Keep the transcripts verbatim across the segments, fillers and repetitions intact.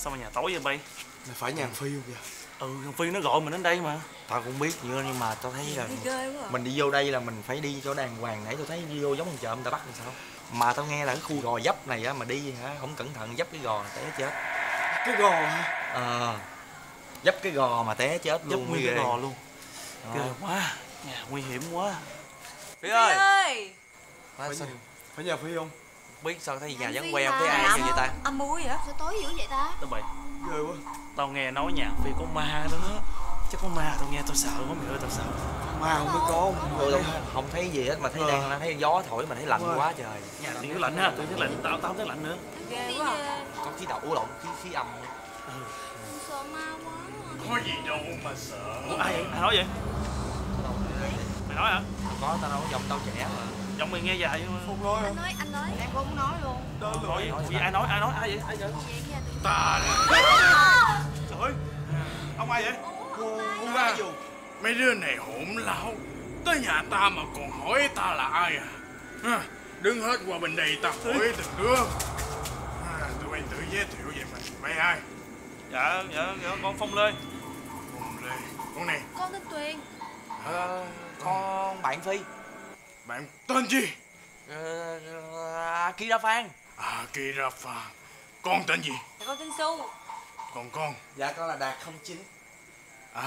Sao mà nhà tối vậy bay? Mày phải nhà thằng Phi không vậy? Ừ, thằng Phi nó gọi mình đến đây mà. Tao cũng biết nhưng mà tao thấy là mình đi vô đây là mình phải đi chỗ đàng hoàng. Nãy tao thấy đi vô giống con chợ người ta bắt làm sao. Mà tao nghe là cái khu gò dấp này á mà đi hả không cẩn thận dấp cái gò té chết. Cái gò hả? Ờ. Dấp cái gò mà té chết luôn. Dấp nguyên cái gò luôn. Ghê quá. Nhà nguy hiểm quá. Phi ơi. ơi. Phải, nhà, phải nhà Phi không? Biết sao thấy nhà vắng que không thấy ai vậy ta? Âm mưu vậy? Sao tối dữ vậy ta? Tao bậy. Ghê quá. Tao nghe nói nhà Phi có ma nữa. Chắc có ma tao nghe tao sợ quá mày ơi, tao sợ. Ma không mới có. Tôi không, không thấy gì hết mà thấy đang thấy gió thổi mà thấy lạnh quá trời. Nhà tự nhiên lạnh ha, tự nhiên lạnh, tao tao thấy lạnh nữa. Ghê quá. Có khí đậu lộn khí khí âm. Ừ. Sợ ma quá. Có gì đâu mà sợ. Ủa, ai vậy? Ai nói vậy? Mày nói hả? Có tao nói giọng tao trẻ mà. Giọng mày nghe dài nhưng mà. Không nói Anh nói, anh nói. Em cũng không nói luôn. Đơn Nói gì? Ai nói? Ai nói? Ai vậy? Ai vậy? Ta nè. Trời ơi. Ông ai vậy? Ông ra. Mấy đứa này hỗn láo. Tới nhà ta mà còn hỏi ta là ai à? À đứng hết qua bên đây ta hỏi từng đứa. À, tụi bay tự giới thiệu vậy mà. Mày ai? Dạ, dạ, dạ, con Phong Lê. Phong Lê. Con này. Con tên Tuyền. Ờ, con bạn Phi. Bạn tên gì? Ờ, Akira Phan. Akira Phan. Con tên gì? Dạ con tên Su. Còn con? Dạ con là Đạt không chín. À,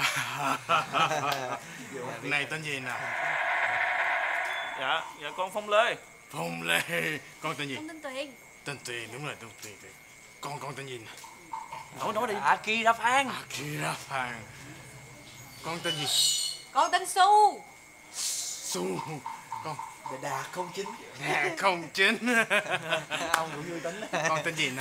này tên gì nào? Dạ, dạ con Phong Lê. Phong Lê. Con tên gì? Con tên Tuyền. Tên Tuyền, đúng rồi, tên Tuyền. Con con tên gì nè? Nói nói đi. Akira Phan. Akira Phan. Con tên gì? Con tên Su. Su. Con Dạ Đạt không chín. Đạt không chín. Ông cũng vui tính. Con tên gì nè?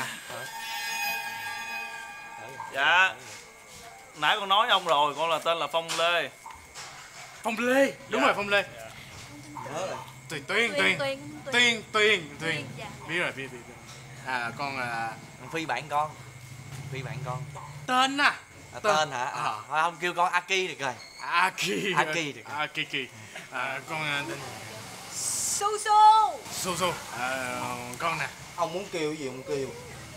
Dạ. Nãy con nói với ông rồi, con là tên là Phong Lê. Phong Lê. Đúng Dạ. rồi, Phong Lê. Nhớ rồi. Tuyền, Tuyền, Tuyền, Tuyền. Tuyền, Tuyền, Tuyền, Tuyền. Tuyền, dạ. Biết rồi, biết, biết. biết. À, con là... Phi bạn con. Phi bạn con. Tên à? À, tên hả? À, À. thôi không kêu con Aki được rồi. Aki. Aki được rồi. Akiki. À, con à, tên Su Su. Su Su. À, con nè. Ông muốn kêu cái gì ông kêu.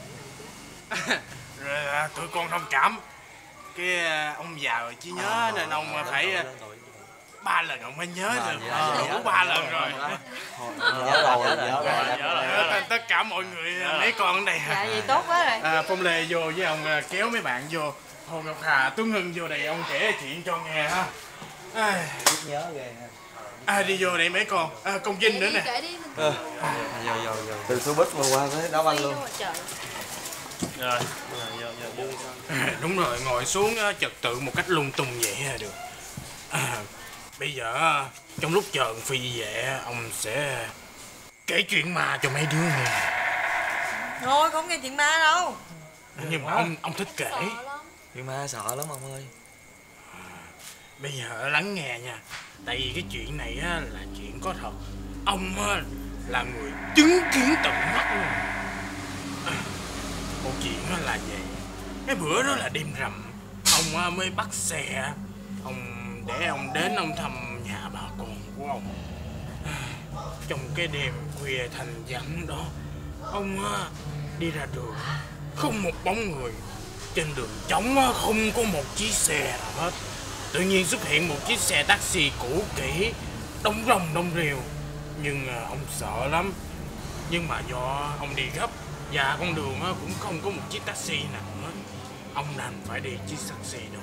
Rồi à, tụi con thông cảm. Cái à, ông già rồi chỉ nhớ nên ông à, phải à, ba lần ông mới nhớ được. dạ, Ờ, dạ, đủ dạ, ba dạ, lần dạ, rồi. dạ. Nhớ rồi, nhớ rồi. Nhớ rồi. Nhớ tên tất cả mọi người mấy con ở đây. Dạ vậy tốt quá rồi. À, Phong Lê vô với ông à, kéo mấy bạn vô. Hồ Ngọc Hà, Tuấn Hưng vô đây ông kể chuyện cho nghe ha. À, Biết nhớ ghê ha. à, đi vô đây mấy con. À, con Vinh nữa nè. Kể đi, mình Ờ. Vô vô vô. Từ showbiz mà qua tới đá banh luôn. trời. Rồi. Giờ giờ giờ. À, đúng rồi, ngồi xuống á, trật tự một cách lung tung vậy là được. À, bây giờ á, trong lúc chờ Phi về ông sẽ kể chuyện ma cho mấy đứa nghe. Thôi không nghe chuyện ma đâu. Nhưng mà ông ông thích kể. Sợ lắm. Nhưng mà sợ lắm ông ơi. Bây giờ lắng nghe nha. Tại vì cái chuyện này á, là chuyện có thật. Ông á, là người chứng kiến tận mắt luôn. À, câu chuyện á, là vậy. Cái bữa đó là đêm rằm. Ông á, mới bắt xe. Ông để ông đến ông thăm nhà bà con của ông. À, trong cái đêm khuya thành vắng đó, ông á, đi ra đường không một bóng người. Trên đường trống á, không có một chiếc xe nào hết. Tự nhiên xuất hiện một chiếc xe taxi cũ kỹ, đông rồng đông rìu. Nhưng à, ông sợ lắm. Nhưng mà do ông đi gấp và con đường á, cũng không có một chiếc taxi nào hết. Ông đành phải đi chiếc taxi đó.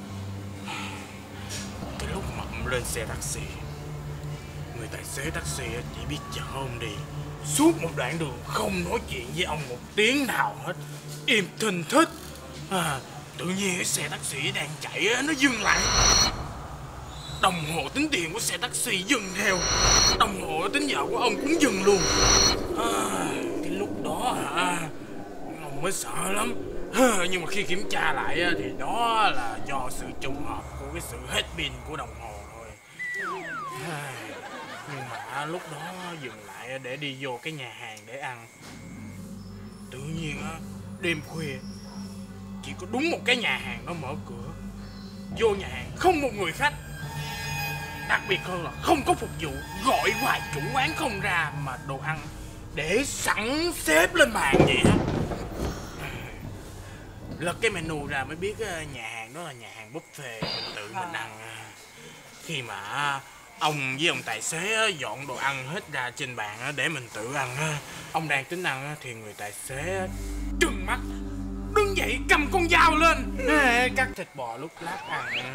Cái lúc mà ông lên xe taxi, người tài xế taxi á, chỉ biết chở ông đi. Suốt một đoạn đường không nói chuyện với ông một tiếng nào hết, im thình thít. À, tự nhiên cái xe taxi đang chạy á, nó dừng lại. Đồng hồ tính tiền của xe taxi dừng theo. Đồng hồ tính giờ của ông cũng dừng luôn. À, cái lúc đó hả, ông mới sợ lắm. À, nhưng mà khi kiểm tra lại á, thì đó là do sự trùng hợp của cái sự hết pin của đồng hồ thôi. À, nhưng mà lúc đó dừng lại để đi vô cái nhà hàng để ăn. Tự nhiên á, đêm khuya chỉ có đúng một cái nhà hàng nó mở cửa. Vô nhà hàng không một người khách. Đặc biệt hơn là không có phục vụ, gọi hoài chủ quán không ra mà đồ ăn để sẵn xếp lên bàn vậy á. lật cái menu ra mới biết nhà hàng đó là nhà hàng buffet, mình tự mình ăn. Khi mà ông với ông tài xế dọn đồ ăn hết ra trên bàn để mình tự ăn, ông đang tính ăn thì người tài xế trừng mắt đứng dậy cầm con dao lên cắt thịt bò lúc lát ăn.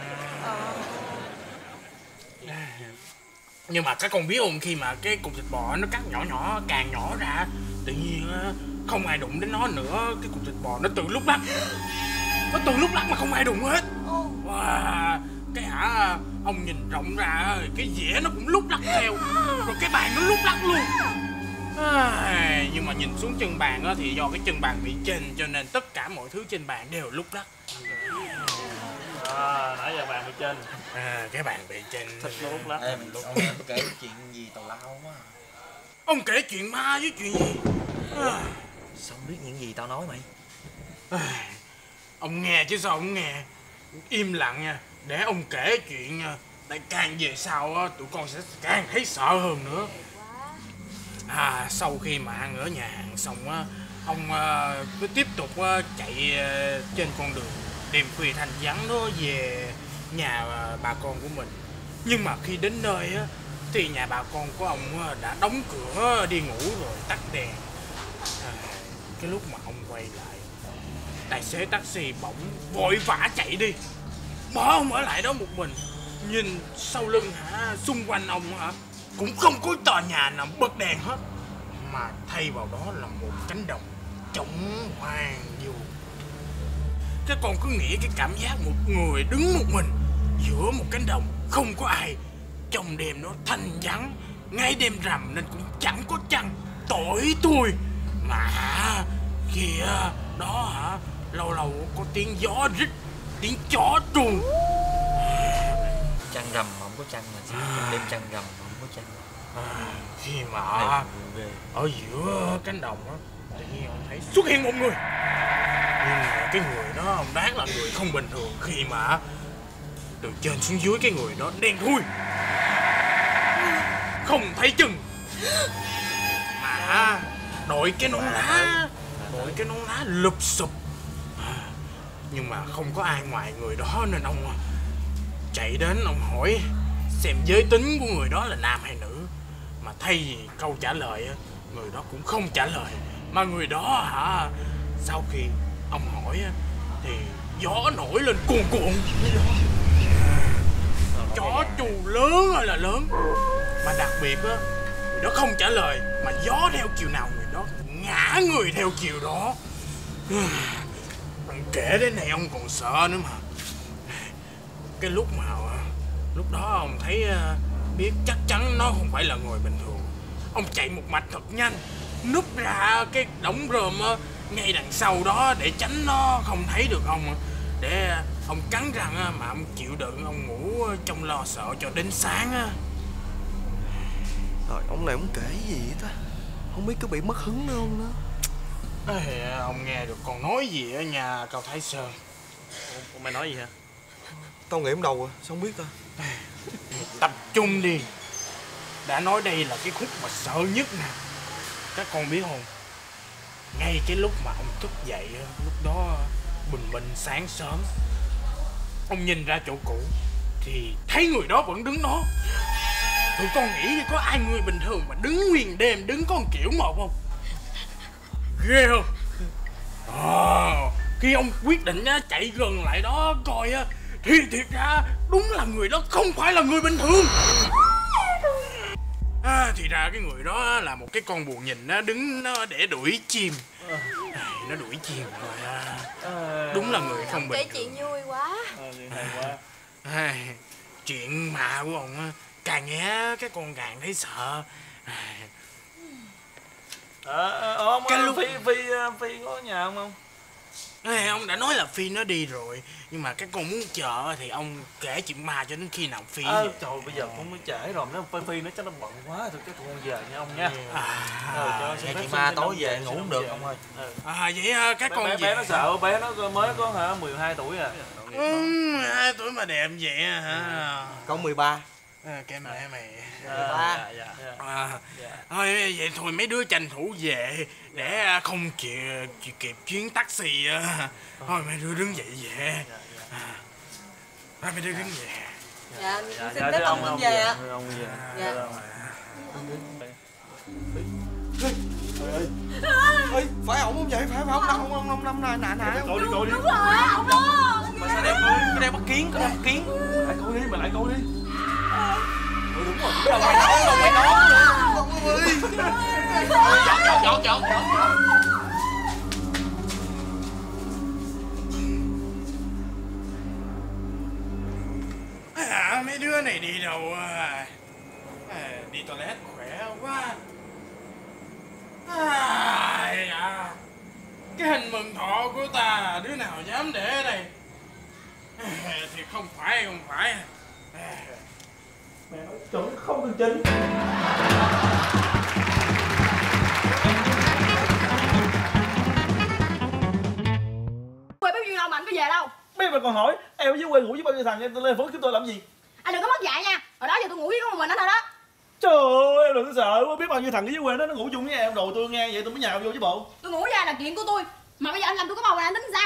Nhưng mà các con biết không, khi mà cái cục thịt bò nó cắt nhỏ nhỏ càng nhỏ ra, tự nhiên không ai đụng đến nó nữa, cái cục thịt bò nó tự lúc lắc, nó tự lúc lắc mà không ai đụng hết. Wow. Cái hả, ông nhìn rộng ra cái dĩa nó cũng lúc lắc theo, rồi cái bàn nó lúc lắc luôn. À, nhưng mà nhìn xuống chân bàn thì do cái chân bàn bị chênh cho nên tất cả mọi thứ trên bàn đều lúc lắc. À, nãy giờ bàn bị chênh. À, cái bàn bị chênh. Thịt nó lúc lắc. Ê, mình ông kể chuyện gì tào lao quá. Ông kể chuyện ma với chuyện gì? À. Sao không biết những gì tao nói mày? À, ông nghe chứ sao ông nghe. Im lặng nha, để ông kể chuyện nha. Tại càng về sau tụi con sẽ càng thấy sợ hơn nữa. À, sau khi mà ăn ở nhà hàng xong á, ông uh, cứ tiếp tục uh, chạy uh, trên con đường đêm khuya thanh vắng đó về nhà uh, bà con của mình. Nhưng mà khi đến nơi á, thì nhà bà con của ông uh, đã đóng cửa đi ngủ rồi tắt đèn. À, cái lúc mà ông quay lại, tài xế taxi bỗng vội vã chạy đi, bỏ ông ở lại đó một mình. Nhìn sau lưng hả, xung quanh ông hả cũng không có tòa nhà nào bật đèn hết, mà thay vào đó là một cánh đồng trống hoang vu. Các con cứ nghĩ cái cảm giác một người đứng một mình giữa một cánh đồng không có ai, trong đêm nó thanh vắng, ngay đêm rằm nên cũng chẳng có trăng, tối thui. Mà hả, kìa đó hả, lâu lâu có tiếng gió rít, tiếng chó tru. Trăng rằm mà không có trăng mà sao? Đêm trăng rằm mà không có trăng. À, khi mà Này, ở giữa cánh đồng á, tự nhiên ông thấy xuất hiện một người. Nhưng mà cái người đó ông đoán là người không bình thường, khi mà từ trên xuống dưới cái người đó đen thui, không thấy chân, mà đội cái nón lá, đội cái nón lá lụp xụp. Nhưng mà không có ai ngoài người đó nên ông chạy đến, ông hỏi xem giới tính của người đó là nam hay nữ. Mà thay vì câu trả lời, người đó cũng không trả lời. Mà người đó hả, sau khi ông hỏi thì gió nổi lên cuồn cuộn, chó trù lớn ơi là lớn. Mà đặc biệt á, người đó không trả lời, mà gió theo chiều nào người đó ngã người theo chiều đó. Kể đến này ông còn sợ nữa mà. Cái lúc mà lúc đó ông thấy biết chắc chắn nó không phải là người bình thường, ông chạy một mạch thật nhanh, núp ra cái đống rơm ngay đằng sau đó để tránh nó không thấy được ông, để ông cắn răng mà ông chịu đựng, ông ngủ trong lo sợ cho đến sáng á. Rồi ông này ông kể gì vậy ta? Không biết có bị mất hứng nữa không nữa? Ê, ông nghe được còn nói gì ở nhà Cao Thái Sơn? Ủa, mày nói gì hả? Tao nghĩ đầu rồi, sao không biết ta? Tập trung đi. Đã nói đây là cái khúc mà sợ nhất nè. Các con biết không, ngay cái lúc mà ông thức dậy, lúc đó bình minh sáng sớm, ông nhìn ra chỗ cũ thì thấy người đó vẫn đứng đó. Tụi con nghĩ có ai người bình thường mà đứng nguyên đêm, đứng con kiểu một không? Ghê không? À, khi ông quyết định chạy gần lại đó coi thì thiệt ra đúng là người đó không phải là người bình thường. À, thì ra cái người đó là một cái con bù nhìn nó đứng nó để đuổi chim. À, nó đuổi chim rồi. À, đúng là người không bình Kể thường. chuyện vui quá. À, chuyện mà của ông càng nghe cái con càng thấy sợ. Ờ, ông Cái lúc- Phi, Phi, Phi có nhà không không? À, ông đã nói là Phi nó đi rồi, nhưng mà các con muốn chờ thì ông kể chuyện ma cho đến khi nào Phi À, về. trời bây giờ cũng mới trễ rồi, nếu Phi Phi nó chắc nó bận quá thôi, cái con về nha ông nha. À, Ờ, cho Nghe xin phép chị xin ma xin tối ông về xin ngủ ông không được về. ông ơi. Ừ. à vậy à, các Bé, con bé, về. bé nó sợ, bé nó mới có hả mười hai tuổi à. Ừ, hai tuổi mà đẹp vậy hả? Con mười ba. À, cái mẹ mày. Ba. Dạ, dạ. À, thôi vậy thôi mấy đứa tranh thủ về để không kịp kịp chuyến taxi. Thôi mấy đứa đứng dậy về. Thôi mấy đứa đứng về. Dạ, Dạ, xin dạ, phép thưa ông ông đi về ạ. thưa ông về. Dạ. Ê, phải ổng không vậy? Phải phải ông ông ông ông năm nay nè nè. Coi đi, coi đi. Đúng rồi, ông đó. Mà sao đem cái đem bắt kiến, có đem bắt kiến. Lại coi đi, mà lại coi đi. Ừ đúng rồi, cái đầu mày nói, đầu mày nói. Ông ơi. Giọt, giọt, giọt, giọt, giọt. À, mấy đứa này đi đâu à? À, đi toilet khỏe quá. À, à, cái hình mừng thọ của ta đứa nào dám để ở đây? À, thì không phải không phải. À, Mẹ nói chuẩn không từng chính. Quê biết nhiêu đâu mà anh có về đâu. Biết mà còn hỏi, em ở dưới quê ngủ với bao nhiêu thằng em lên phố kiếm tôi làm gì? Anh đừng có mất dạy nha. Hồi đó giờ tôi ngủ với có một mình anh thôi đó. Trời ơi, em đừng có sợ, biết bao nhiêu thằng ở dưới quê đó nó ngủ chung với em, đồ tôi nghe vậy tôi mới nhào vô chứ bộ. Tôi ngủ ra là chuyện của tôi. Mà bây giờ anh làm tôi có bầu là anh tính sao?